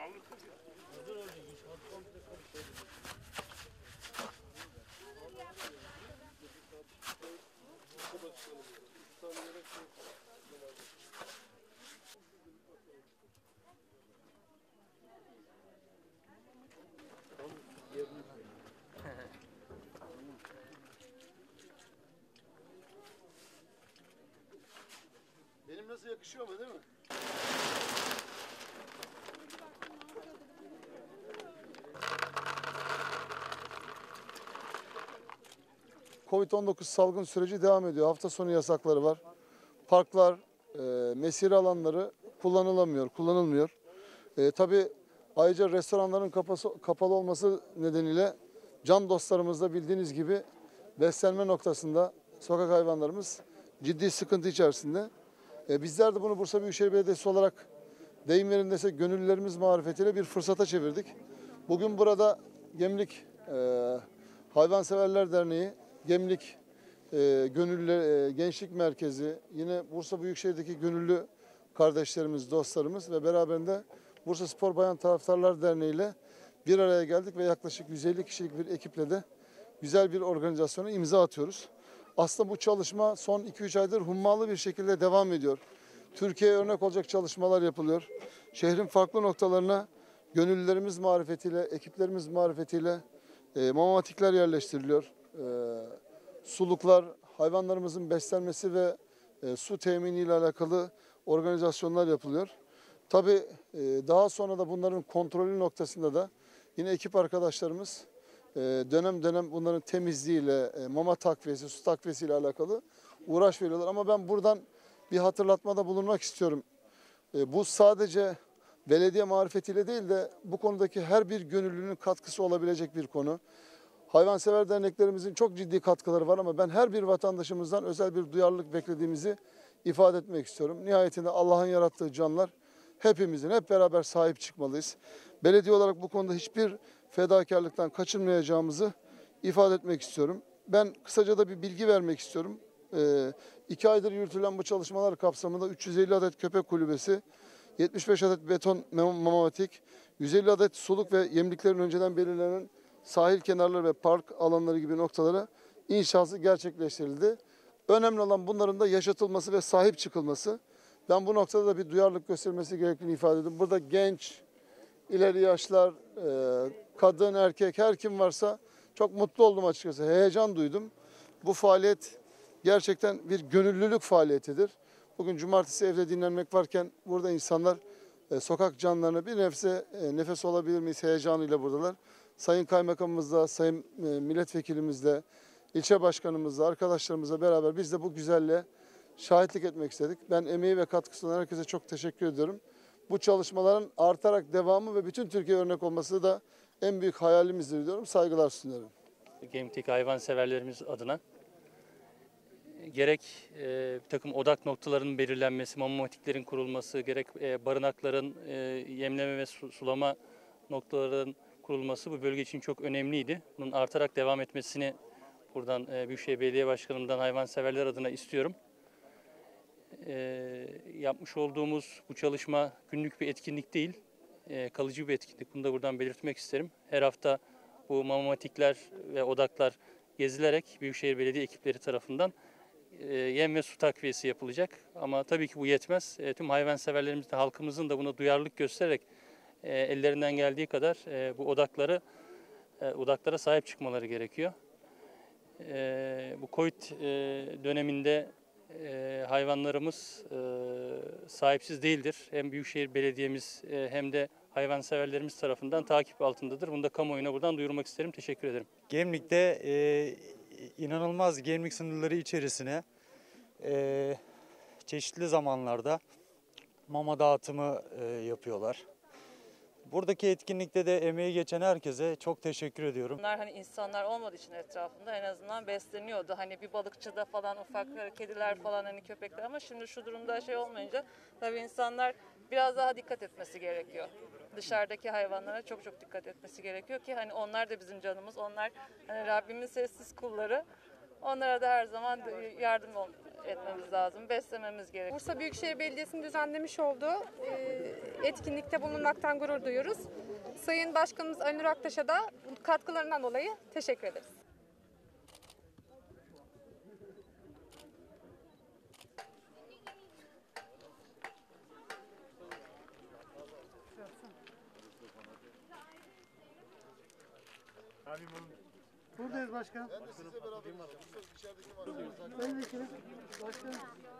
Benim nasıl yakışıyor mu değil mi? Covid-19 salgın süreci devam ediyor. Hafta sonu yasakları var. Parklar, mesire alanları kullanılmıyor. Tabii ayrıca restoranların kapalı olması nedeniyle can dostlarımız da bildiğiniz gibi beslenme noktasında sokak hayvanlarımız ciddi sıkıntı içerisinde. Bizler de bunu Bursa Büyükşehir Belediyesi olarak deyim yerindeyse gönüllülerimiz marifetiyle bir fırsata çevirdik. Bugün burada Gemlik Hayvanseverler Derneği, Gemlik Gençlik Merkezi, yine Bursa Büyükşehir'deki gönüllü kardeşlerimiz, dostlarımız ve beraberinde Bursa Spor Bayan Taraftarlar Derneği ile bir araya geldik ve yaklaşık 150 kişilik bir ekiple de güzel bir organizasyona imza atıyoruz. Aslında bu çalışma son 2-3 aydır hummalı bir şekilde devam ediyor. Türkiye'ye örnek olacak çalışmalar yapılıyor. Şehrin farklı noktalarına gönüllülerimiz marifetiyle, ekiplerimiz marifetiyle mamatikler yerleştiriliyor. Suluklar, hayvanlarımızın beslenmesi ve su temini ile alakalı organizasyonlar yapılıyor. Tabii daha sonra da bunların kontrolü noktasında da yine ekip arkadaşlarımız dönem dönem bunların temizliğiyle, mama takviyesi, su takviyesi ile alakalı uğraş veriyorlar. Ama ben buradan bir hatırlatmada bulunmak istiyorum. Bu sadece belediye marifetiyle değil de bu konudaki her bir gönüllünün katkısı olabilecek bir konu. Hayvansever derneklerimizin çok ciddi katkıları var ama ben her bir vatandaşımızdan özel bir duyarlılık beklediğimizi ifade etmek istiyorum. Nihayetinde Allah'ın yarattığı canlar hepimizin hep beraber sahip çıkmalıyız. Belediye olarak bu konuda hiçbir fedakarlıktan kaçınmayacağımızı ifade etmek istiyorum. Ben kısaca da bir bilgi vermek istiyorum. 2 aydır yürütülen bu çalışmalar kapsamında 350 adet köpek kulübesi, 75 adet beton mamatik, 150 adet suluk ve yemliklerin önceden belirlenen sahil kenarları ve park alanları gibi noktalara inşası gerçekleştirildi. Önemli olan bunların da yaşatılması ve sahip çıkılması. Ben bu noktada da bir duyarlılık gösterilmesi gerektiğini ifade ediyorum. Burada genç, ileri yaşlar, kadın, erkek her kim varsa çok mutlu oldum açıkçası. Heyecan duydum. Bu faaliyet gerçekten bir gönüllülük faaliyetidir. Bugün cumartesi evde dinlenmek varken burada insanlar sokak canlarına bir nefes olabilir miyiz heyecanıyla buradalar. Sayın Kaymakamımızla, Sayın Milletvekilimizle, ilçe başkanımızla, arkadaşlarımızla beraber biz de bu güzelliğe şahitlik etmek istedik. Ben emeği ve katkısından herkese çok teşekkür ediyorum. Bu çalışmaların artarak devamı ve bütün Türkiye örnek olması da en büyük hayalimizdir diyorum. Saygılar sunuyorum. Gemlik'teki hayvanseverlerimiz adına gerek bir takım odak noktalarının belirlenmesi, mamatiklerin kurulması, gerek barınakların yemleme ve sulama noktalarının kurulması bu bölge için çok önemliydi. Bunun artarak devam etmesini buradan Büyükşehir Belediye Başkanımdan hayvanseverler adına istiyorum. Yapmış olduğumuz bu çalışma günlük bir etkinlik değil, kalıcı bir etkinlik. Bunu da buradan belirtmek isterim. Her hafta bu mamatikler ve odaklar gezilerek Büyükşehir Belediye ekipleri tarafından yem ve su takviyesi yapılacak. Ama tabii ki bu yetmez. Tüm hayvanseverlerimiz de halkımızın da buna duyarlılık göstererek ellerinden geldiği kadar bu odaklara sahip çıkmaları gerekiyor. Bu Covid döneminde hayvanlarımız sahipsiz değildir. Hem Büyükşehir Belediye'miz hem de hayvanseverlerimiz tarafından takip altındadır. Bunu da kamuoyuna buradan duyurmak isterim. Teşekkür ederim. Gemlik'te inanılmaz Gemlik sınırları içerisine çeşitli zamanlarda mama dağıtımı yapıyorlar. Buradaki etkinlikte de emeği geçen herkese çok teşekkür ediyorum. Bunlar hani insanlar olmadığı için etrafında en azından besleniyordu. Hani bir balıkçıda falan ufak kediler falan hani köpekler ama şimdi şu durumda şey olmayınca tabii insanlar biraz daha dikkat etmesi gerekiyor. Dışarıdaki hayvanlara çok dikkat etmesi gerekiyor ki hani onlar da bizim canımız. Onlar hani Rabbimin sessiz kulları. Onlara da her zaman yardım etmemiz lazım, beslememiz gerekiyor. Bursa Büyükşehir Belediyesi'nin düzenlemiş olduğu etkinlikte bulunmaktan gurur duyuyoruz. Sayın Başkanımız Ali Nur Aktaş'a da katkılarından dolayı teşekkür ederiz. Buradayız başkan. Ben de sizle beraber içerideki var. Ben de başkanım.